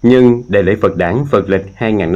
Nhân Đại lễ Phật Đản Phật lịch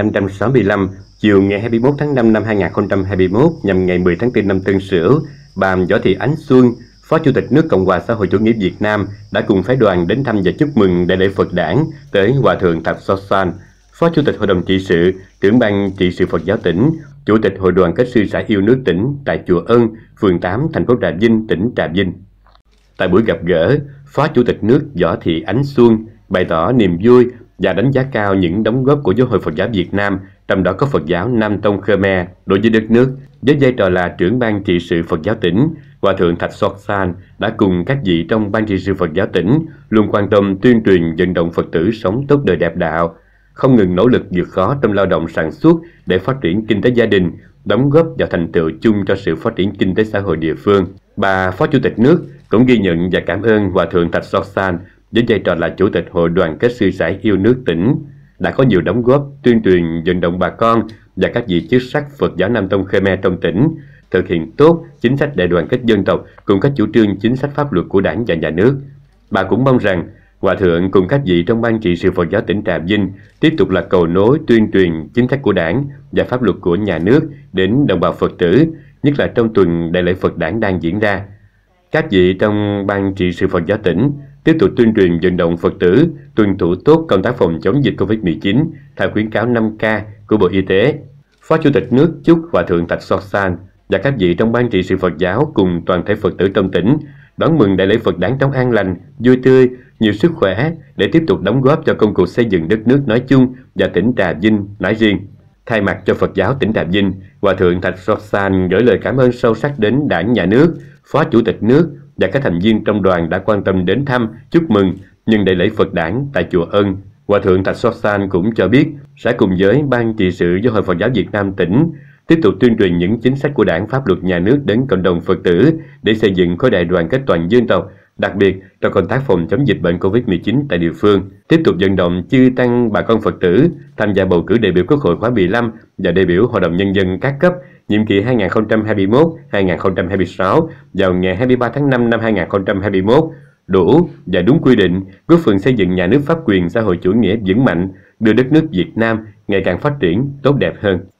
2565, chiều ngày 21 tháng 5 năm 2021 nhằm ngày 10 tháng 4 năm Tân Sửu, bà Võ Thị Ánh Xuân, Phó Chủ tịch nước Cộng hòa Xã hội Chủ nghĩa Việt Nam đã cùng phái đoàn đến thăm và chúc mừng Đại lễ Phật Đản tới Hòa thượng Thạch Sossan, Phó Chủ tịch Hội đồng trị sự, Trưởng ban trị sự Phật giáo tỉnh, Chủ tịch Hội đoàn kết sư xã yêu nước tỉnh tại chùa Ân, phường 8, thành phố Trà Vinh, tỉnh Trà Vinh. Tại buổi gặp gỡ, Phó Chủ tịch nước Võ Thị Ánh Xuân bày tỏ niềm vui và đánh giá cao những đóng góp của Giáo hội Phật giáo Việt Nam, trong đó có Phật giáo Nam Tông Khmer đối với đất nước. Với vai trò là trưởng ban trị sự Phật giáo tỉnh, Hòa thượng Thạch Sossan đã cùng các vị trong ban trị sự Phật giáo tỉnh luôn quan tâm tuyên truyền vận động Phật tử sống tốt đời đẹp đạo, không ngừng nỗ lực vượt khó trong lao động sản xuất để phát triển kinh tế gia đình, đóng góp vào thành tựu chung cho sự phát triển kinh tế xã hội địa phương. Bà Phó Chủ tịch nước cũng ghi nhận và cảm ơn Hòa thượng Thạch Sossan với vai trò là Chủ tịch Hội đoàn kết sư sãi yêu nước tỉnh đã có nhiều đóng góp tuyên truyền vận động bà con và các vị chức sắc Phật giáo Nam Tông Khmer trong tỉnh thực hiện tốt chính sách đại đoàn kết dân tộc cùng các chủ trương chính sách pháp luật của Đảng và nhà nước. Bà cũng mong rằng Hòa thượng cùng các vị trong ban trị sự Phật giáo tỉnh Trà Vinh tiếp tục là cầu nối tuyên truyền chính sách của Đảng và pháp luật của nhà nước đến đồng bào Phật tử, nhất là trong tuần Đại lễ Phật Đản đang diễn ra. Các vị trong ban trị sự Phật giáo tỉnh tiếp tục tuyên truyền vận động Phật tử tuân thủ tốt công tác phòng chống dịch Covid-19 theo khuyến cáo 5K của Bộ Y tế. Phó Chủ tịch nước chúc Hòa thượng Thạch Sossan và các vị trong ban trị sự Phật giáo cùng toàn thể Phật tử trong tỉnh đón mừng Đại lễ Phật Đản trong an lành, vui tươi, nhiều sức khỏe để tiếp tục đóng góp cho công cuộc xây dựng đất nước nói chung và tỉnh Trà Vinh nói riêng. Thay mặt cho Phật giáo tỉnh Trà Vinh, Hòa thượng Thạch Sossan gửi lời cảm ơn sâu sắc đến Đảng, nhà nước, Phó Chủ tịch nước và các thành viên trong đoàn đã quan tâm đến thăm, chúc mừng nhân Đại lễ Phật Đản tại chùa Ân. Hòa thượng Thạch Sossan cũng cho biết sẽ cùng với ban trị sự Giáo hội Phật giáo Việt Nam tỉnh tiếp tục tuyên truyền những chính sách của Đảng, pháp luật nhà nước đến cộng đồng Phật tử để xây dựng khối đại đoàn kết toàn dân tộc, đặc biệt trong công tác phòng chống dịch bệnh Covid-19 tại địa phương, tiếp tục vận động chư tăng bà con Phật tử tham gia bầu cử đại biểu Quốc hội khóa 15 và đại biểu Hội đồng Nhân dân các cấp nhiệm kỳ 2021-2026 vào ngày 23 tháng 5 năm 2021, đủ và đúng quy định, góp phần xây dựng nhà nước pháp quyền xã hội chủ nghĩa vững mạnh, đưa đất nước Việt Nam ngày càng phát triển tốt đẹp hơn.